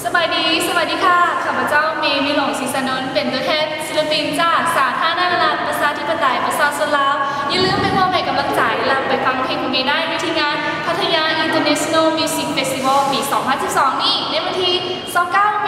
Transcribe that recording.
สวัสดีค่ะข้าพเจ้าเมย์มิหลงศรีสนนท์เป็นตัวแทนศิลปินจากสาธารณรัฐประชาธิปไตยประชาชนลาวอย่าลืมไปร่วมให้กำลังใจและไปฟังเพลงของเมย์ได้ที่งานพัทยา International Music Festival ปี 2012 นี้ในวันที่29